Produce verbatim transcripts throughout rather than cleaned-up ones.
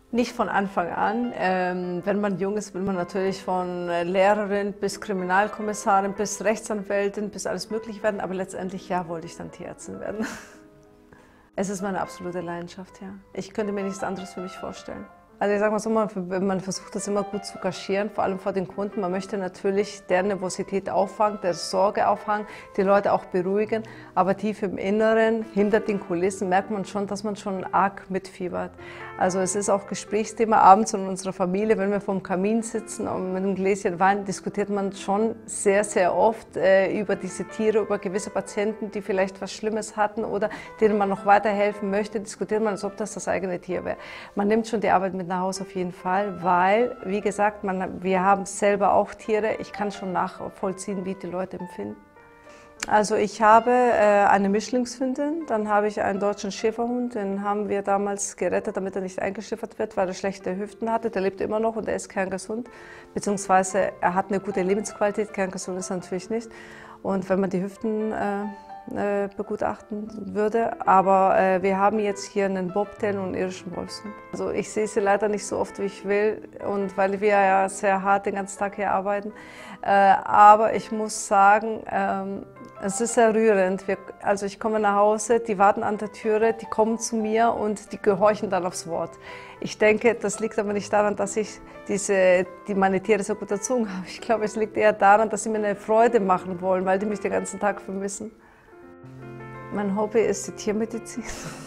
Nicht von Anfang an. Ähm, wenn man jung ist, will man natürlich von Lehrerin bis Kriminalkommissarin bis Rechtsanwältin bis alles möglich werden, aber letztendlich ja, wollte ich dann Tierärztin werden. Es ist meine absolute Leidenschaft, ja. Ich könnte mir nichts anderes für mich vorstellen. Also ich sage mal so, man, man versucht das immer gut zu kaschieren, vor allem vor den Kunden. Man möchte natürlich deren Nervosität auffangen, der Sorge auffangen, die Leute auch beruhigen. Aber tief im Inneren, hinter den Kulissen, merkt man schon, dass man schon arg mitfiebert. Also es ist auch Gesprächsthema abends in unserer Familie, wenn wir vorm Kamin sitzen und mit einem Gläschen Wein, diskutiert man schon sehr, sehr oft äh, über diese Tiere, über gewisse Patienten, die vielleicht was Schlimmes hatten oder denen man noch weiterhelfen möchte, diskutiert man, als ob das das eigene Tier wäre. Man nimmt schon die Arbeit mit nach Hause auf jeden Fall, weil, wie gesagt, man, wir haben selber auch Tiere. Ich kann schon nachvollziehen, wie die Leute empfinden. Also ich habe äh, eine Mischlingshündin, dann habe ich einen deutschen Schäferhund, den haben wir damals gerettet, damit er nicht eingeschläfert wird, weil er schlechte Hüften hatte. Der lebt immer noch und er ist kerngesund, beziehungsweise er hat eine gute Lebensqualität, kerngesund ist er natürlich nicht. Und wenn man die Hüften äh, äh, begutachten würde, aber äh, wir haben jetzt hier einen Bobtail und einen irischen Wolfshund. Also ich sehe sie leider nicht so oft, wie ich will, und weil wir ja sehr hart den ganzen Tag hier arbeiten. Äh, aber ich muss sagen, ähm, es ist sehr rührend. Wir, also ich komme nach Hause, die warten an der Türe, die kommen zu mir und die gehorchen dann aufs Wort. Ich denke, das liegt aber nicht daran, dass ich diese, die meine Tiere so gut erzogen habe. Ich glaube, es liegt eher daran, dass sie mir eine Freude machen wollen, weil die mich den ganzen Tag vermissen. Mein Hobby ist die Tiermedizin.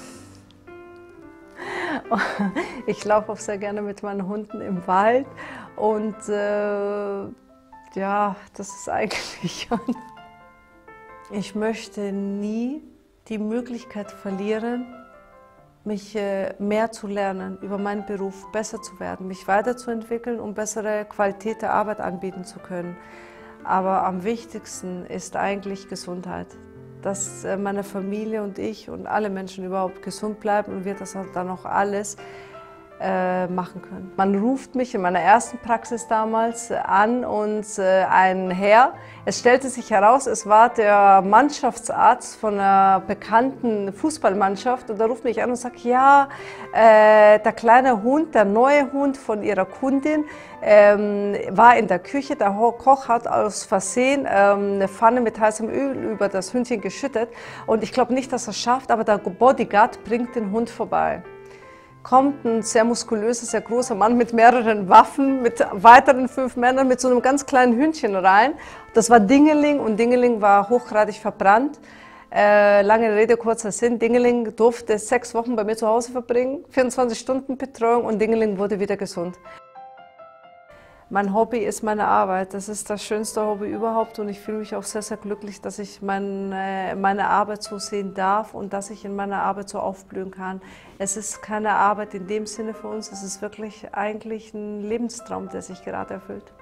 Ich laufe auch sehr gerne mit meinen Hunden im Wald und äh, ja, das ist eigentlich schon. Ich möchte nie die Möglichkeit verlieren, mich äh, mehr zu lernen über meinen Beruf, besser zu werden, mich weiterzuentwickeln, um bessere Qualität der Arbeit anbieten zu können. Aber am wichtigsten ist eigentlich Gesundheit. Dass äh, meine Familie und ich und alle Menschen überhaupt gesund bleiben und wir das dann auch alles äh, machen können. Man ruft mich in meiner ersten Praxis damals an und äh, ein Herr, es stellte sich heraus, es war der Mannschaftsarzt von einer bekannten Fußballmannschaft, und er ruft mich an und sagt, ja, äh, der kleine Hund, der neue Hund von ihrer Kundin ähm, war in der Küche, der Koch hat aus Versehen ähm, eine Pfanne mit heißem Öl über das Hündchen geschüttet, und ich glaube nicht, dass er es schafft, aber der Bodyguard bringt den Hund vorbei. Kommt ein sehr muskulöser, sehr großer Mann mit mehreren Waffen, mit weiteren fünf Männern, mit so einem ganz kleinen Hündchen rein. Das war Dingeling, und Dingeling war hochgradig verbrannt. Äh, lange Rede, kurzer Sinn. Dingeling durfte sechs Wochen bei mir zu Hause verbringen, vierundzwanzig Stunden Betreuung, und Dingeling wurde wieder gesund. Mein Hobby ist meine Arbeit. Das ist das schönste Hobby überhaupt, und ich fühle mich auch sehr, sehr glücklich, dass ich meine, meine Arbeit so sehen darf und dass ich in meiner Arbeit so aufblühen kann. Es ist keine Arbeit in dem Sinne für uns, es ist wirklich eigentlich ein Lebenstraum, der sich gerade erfüllt.